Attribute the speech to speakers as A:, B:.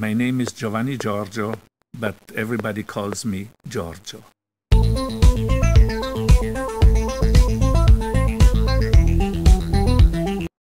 A: my name is Giovanni Giorgio, but everybody calls me Giorgio.